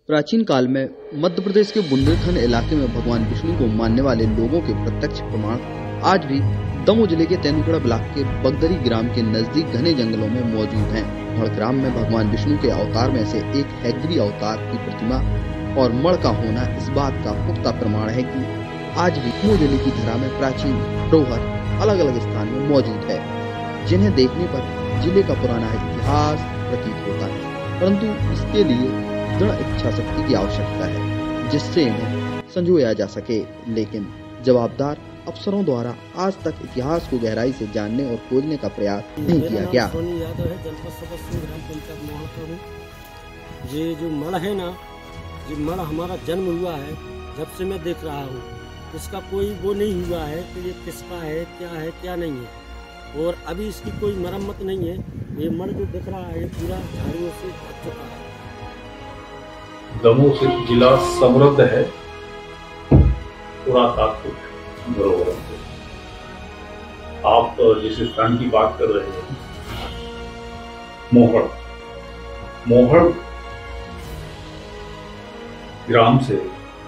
प्राचीन काल में मध्य प्रदेश के बुंदेलखंड इलाके में भगवान विष्णु को मानने वाले लोगों के प्रत्यक्ष प्रमाण आज भी दमोह जिले के तेंदुपड़ा ब्लॉक के बगदरी ग्राम के नजदीक घने जंगलों में मौजूद हैं। मढ़ ग्राम में भगवान विष्णु के अवतार में से एक हैग्री अवतार की प्रतिमा और मढ़ का होना इस बात का पुख्ता प्रमाण है कि आज भी दमोह जिले की धरा में प्राचीन धरोहर अलग अलग स्थान में मौजूद है, जिन्हें देखने पर जिले का पुराना इतिहास प्रतीत होता है, परंतु इसके लिए दृढ़ इच्छा शक्ति की आवश्यकता है जिससे इन्हें संजोया जा सके। लेकिन जवाबदार अफसरों द्वारा आज तक इतिहास को गहराई से जानने और खोजने का प्रयास नहीं किया गया। सोनी यादव है, जनपद सदस्य ग्राम पंचायत मोहड़ का हूँ। ये जो मढ़ है ना, ये मढ़ हमारा जन्म हुआ है जब से मैं देख रहा हूँ। इसका कोई वो नहीं हुआ है कि ये किसका है क्या नहीं है, और अभी इसकी कोई मरम्मत नहीं है। ये मढ़ जो दिख रहा है पूरा झाड़ियों से ढक चुका है। दमोह से जिला समृद्ध है पुरातात्विक धरोहर से। आप जिस स्थान की बात कर रहे हैं, मोहड़ ग्राम से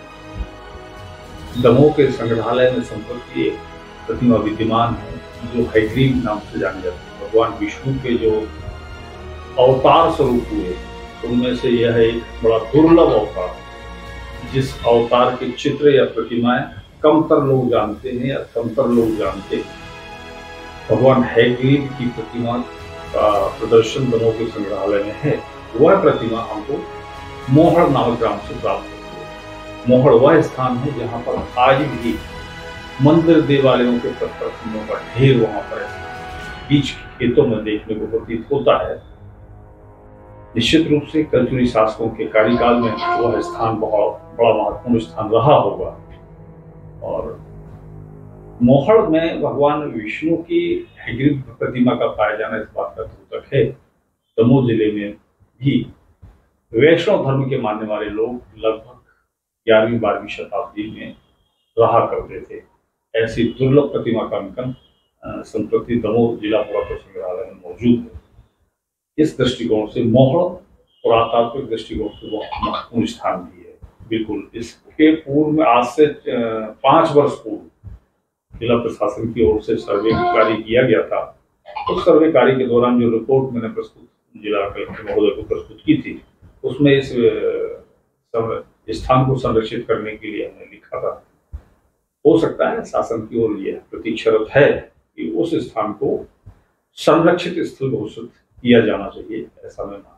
दमोह के संग्रहालय में संपर्क एक प्रतिमा विद्यमान है जो हैग्री नाम से जानी जाती है। भगवान विष्णु के जो अवतार स्वरूप हुए उनमें से यह एक बड़ा दुर्लभ अवतार, जिस अवतार के चित्र या प्रतिमाएं कमतर लोग जानते हैं या कमतर लोग जानते हैं। भगवान हैग्री की प्रतिमा का प्रदर्शन दमोह के संग्रहालय में है। वह प्रतिमा हमको मोहड़ नामक ग्राम से प्राप्त होती है। मोहड़ वह स्थान है जहाँ पर आज भी मंदिर देवालयों के प्रतिमाओं का ढेर वहां पर बीच खेतों में देखने को प्रतीत होता है। निश्चित रूप से कल्चुरी शासकों के कार्यकाल में वह स्थान बहुत बड़ा महत्वपूर्ण स्थान रहा होगा। और मोहड़ में भगवान विष्णु की हैग्री प्रतिमा का पाया जाना इस बात का द्योतक है। दमोह जिले में भी वैष्णव धर्म के मानने वाले लोग लगभग 11वीं-12वीं शताब्दी में रहा करते थे। ऐसी दुर्लभ प्रतिमा का अंकन संप्रति दमोह जिला पुरातत्व संग्रहालय में मौजूद है। इस दृष्टिकोण से मोहड़ पुरातात्विक दृष्टिकोण से बहुत महत्वपूर्ण स्थान भी है। बिल्कुल इसके पूर्व में आज से 5 वर्ष पूर्व जिला प्रशासन की ओर से सर्वे कार्य किया गया था। उस सर्वे कार्य के दौरान जो रिपोर्ट मैंने जिला कलेक्टर महोदय को प्रस्तुत की थी, उसमें इस स्थान को संरक्षित करने के लिए हमने लिखा था। हो सकता है शासन की ओर यह प्रतीक्षारत है कि उस स्थान को संरक्षित स्थल घोषित किया जाना चाहिए, ऐसा मैं मानता हूं।